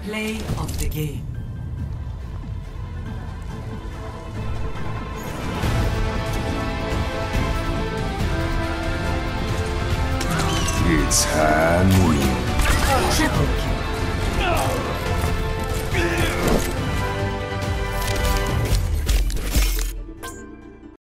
Play of the game. It's Hanu. Triple kill.